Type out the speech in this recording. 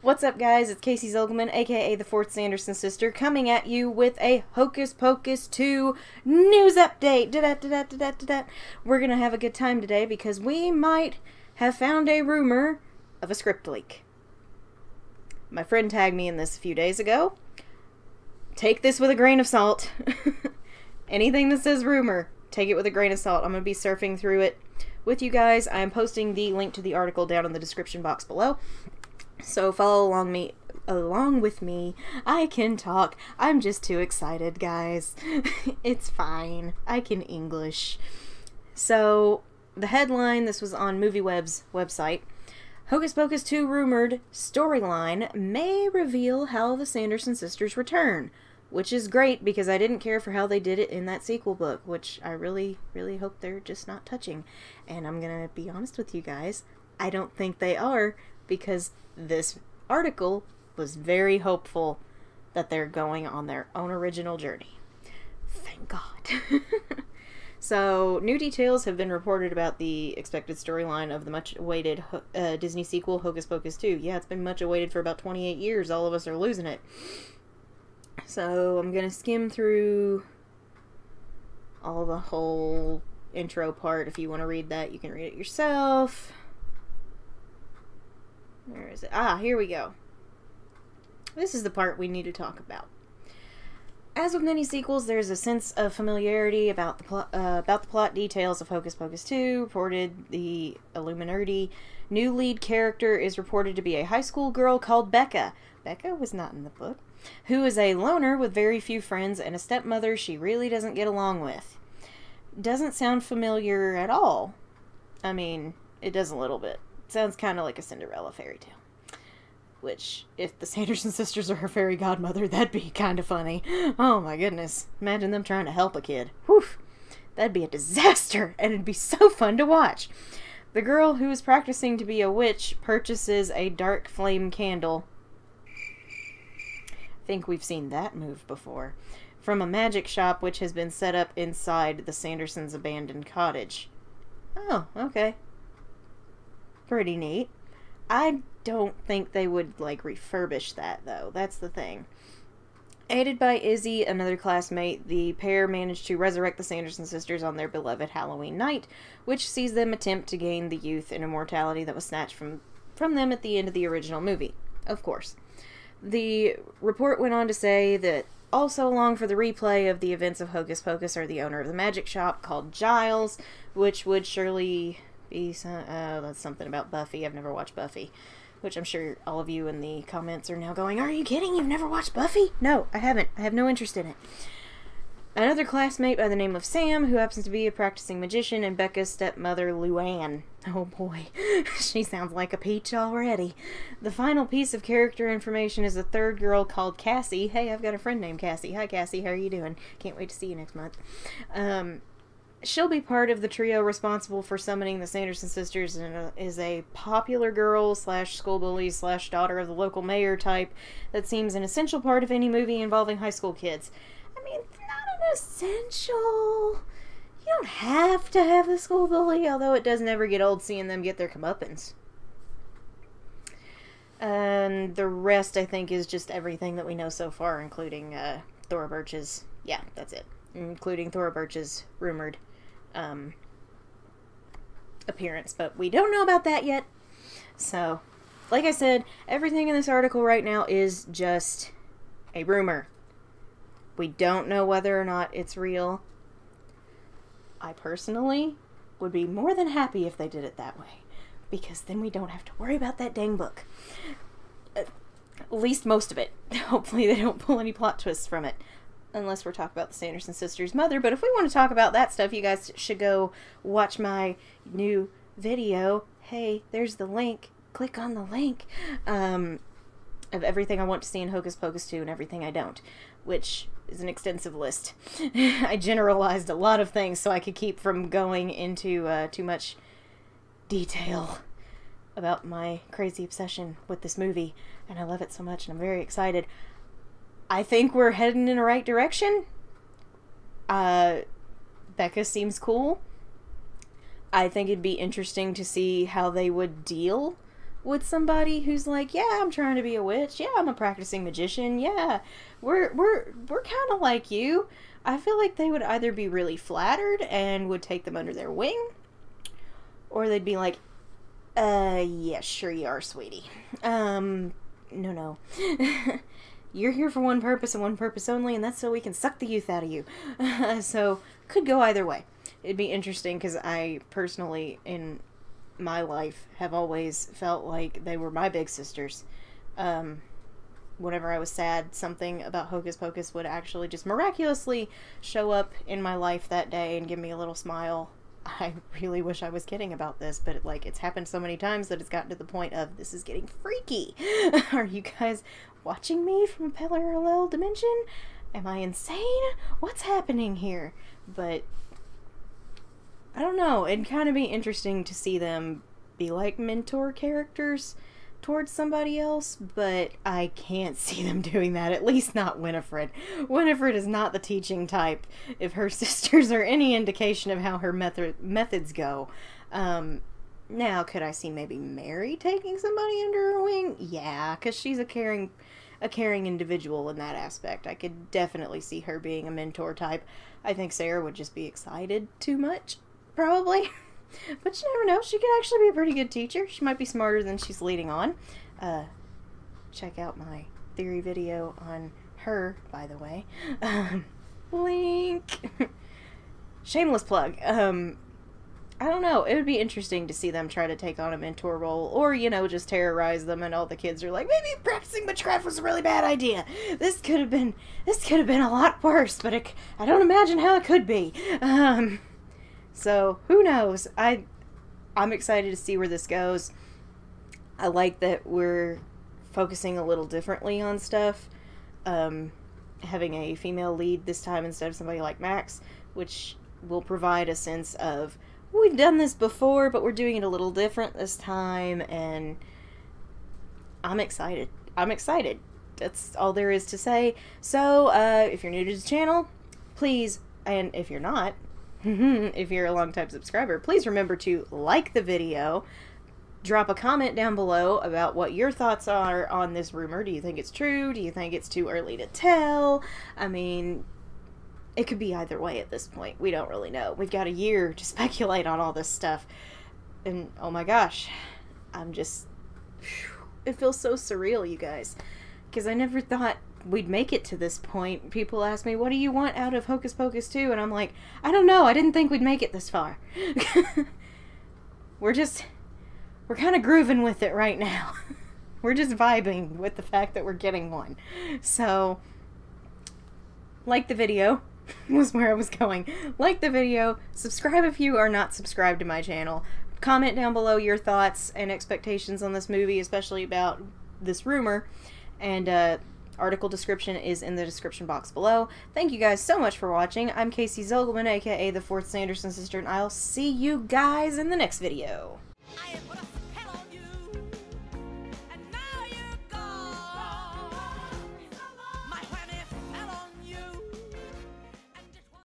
What's up, guys? It's Casey Zilgman, aka the Fourth Sanderson Sister, coming at you with a Hocus Pocus 2 news update. We're gonna have a good time today because we might have found a rumor of a script leak. My friend tagged me in this a few days ago. Take this with a grain of salt. Anything that says rumor, take it with a grain of salt. I'm gonna be surfing through it with you guys. I'm posting the link to the article down in the description box below. So follow along with me. I can talk. I'm just too excited, guys. It's fine. I can English. So, the headline, this was on MovieWeb's website. Hocus Pocus 2 rumored storyline may reveal how the Sanderson sisters return. Which is great because I didn't care for how they did it in that sequel book, which I really, really hope they're just not touching. And I'm gonna be honest with you guys, I don't think they are, because this article was very hopeful that they're going on their own original journey. Thank God. So, new details have been reported about the expected storyline of the much-awaited Disney sequel, Hocus Pocus 2. Yeah, it's been much awaited for about 28 years. All of us are losing it. So, I'm gonna skim through all the whole intro part. If you want to read that, you can read it yourself. Where is it? Ah, here we go. This is the part we need to talk about. As with many sequels, there's a sense of familiarity about the plot details of Hocus Pocus 2. Reported the Illuminerdi new lead character is reported to be a high school girl called Becca. Becca was not in the book. Who is a loner with very few friends and a stepmother she really doesn't get along with. Doesn't sound familiar at all. I mean, it does a little bit. Sounds kind of like a Cinderella fairy tale. Which, if the Sanderson sisters are her fairy godmother, that'd be kind of funny. Oh my goodness. Imagine them trying to help a kid. Whew. That'd be a disaster, and it'd be so fun to watch. The girl who is practicing to be a witch purchases a dark flame candle. I think we've seen that move before. From a magic shop which has been set up inside the Sandersons' abandoned cottage. Oh, okay. Pretty neat. I don't think they would, like, refurbish that, though. That's the thing. Aided by Izzy, another classmate, the pair managed to resurrect the Sanderson sisters on their beloved Halloween night, which sees them attempt to gain the youth and immortality that was snatched from them at the end of the original movie. Of course. The report went on to say that also along for the replay of the events of Hocus Pocus are the owner of the magic shop called Giles, which would surely be that's something about Buffy. I've never watched Buffy, which I'm sure all of you in the comments are now going, are you kidding? You've never watched Buffy? No, I haven't. I have no interest in it. Another classmate by the name of Sam, who happens to be a practicing magician, and Becca's stepmother, Luann. Oh boy, she sounds like a peach already. The final piece of character information is a third girl called Cassie. Hey, I've got a friend named Cassie. Hi Cassie, how are you doing? Can't wait to see you next month. She'll be part of the trio responsible for summoning the Sanderson sisters and is a popular girl slash school bully slash daughter of the local mayor type that seems an essential part of any movie involving high school kids. I mean, it's not an essential. You don't have to have the school bully, although it does never get old seeing them get their comeuppance. And the rest, I think, is just everything that we know so far, including Thora Birch's. Yeah, that's it. Including Thora Birch's rumored appearance, but we don't know about that yet. So, like I said, everything in this article right now is just a rumor. We don't know whether or not it's real. I personally would be more than happy if they did it that way, because then we don't have to worry about that dang book. At least most of it. Hopefully they don't pull any plot twists from it. Unless we're talking about the Sanderson sisters' mother. But if we want to talk about that stuff, you guys should go watch my new video. Hey, there's the link. Click on the link. Of everything I want to see in Hocus Pocus 2 and everything I don't. Which is an extensive list. I generalized a lot of things so I could keep from going into too much detail about my crazy obsession with this movie. And I love it so much and I'm very excited. I think we're heading in the right direction. Becca seems cool. I think it'd be interesting to see how they would deal with somebody who's like, yeah, I'm trying to be a witch, yeah, I'm a practicing magician, yeah, we're kind of like you, I feel like they would either be really flattered and would take them under their wing, or they'd be like, yeah, sure you are, sweetie. No. You're here for one purpose and one purpose only, and that's so we can suck the youth out of you. So, could go either way. It'd be interesting, because I personally, in my life, have always felt like they were my big sisters. Whenever I was sad, something about Hocus Pocus would actually just miraculously show up in my life that day and give me a little smile. I really wish I was kidding about this, but it's happened so many times that it's gotten to the point of, this is getting freaky. Are you guys watching me from a parallel dimension? Am I insane? What's happening here? But I don't know, it'd kind of be interesting to see them be like mentor characters towards somebody else, but I can't see them doing that, at least not Winifred. Winifred is not the teaching type, if her sisters are any indication of how her methods go. Now, could I see maybe Mary taking somebody under her wing? Yeah, because she's a caring individual in that aspect. I could definitely see her being a mentor type. I think Sarah would just be excited too much, probably. But you never know, she could actually be a pretty good teacher. She might be smarter than she's leading on. Check out my theory video on her, by the way. Link! Shameless plug. I don't know, it would be interesting to see them try to take on a mentor role, or, just terrorize them and all the kids are like, maybe practicing witchcraft was a really bad idea. This could have been a lot worse, but I don't imagine how it could be. So, who knows? I'm excited to see where this goes. I like that we're focusing a little differently on stuff. Having a female lead this time instead of somebody like Max, which will provide a sense of, we've done this before, but we're doing it a little different this time, and I'm excited. That's all there is to say. So, if you're new to the channel, please, and if you're not, if you're a long-time subscriber, please remember to like the video, drop a comment down below about what your thoughts are on this rumor. Do you think it's true? Do you think it's too early to tell? I mean, it could be either way at this point. We don't really know. We've got a year to speculate on all this stuff. And, oh my gosh, it feels so surreal, you guys. Because I never thought we'd make it to this point. People ask me, what do you want out of Hocus Pocus 2? And I'm like, I don't know. I didn't think we'd make it this far. We're kind of grooving with it right now. We're just vibing with the fact that we're getting one. So, like the video was where I was going. Like the video, subscribe if you are not subscribed to my channel. Comment down below your thoughts and expectations on this movie, especially about this rumor. And, article description is in the description box below. Thank you guys so much for watching. I'm Casey Zogelman, aka the 4th Sanderson sister, and I'll see you guys in the next video.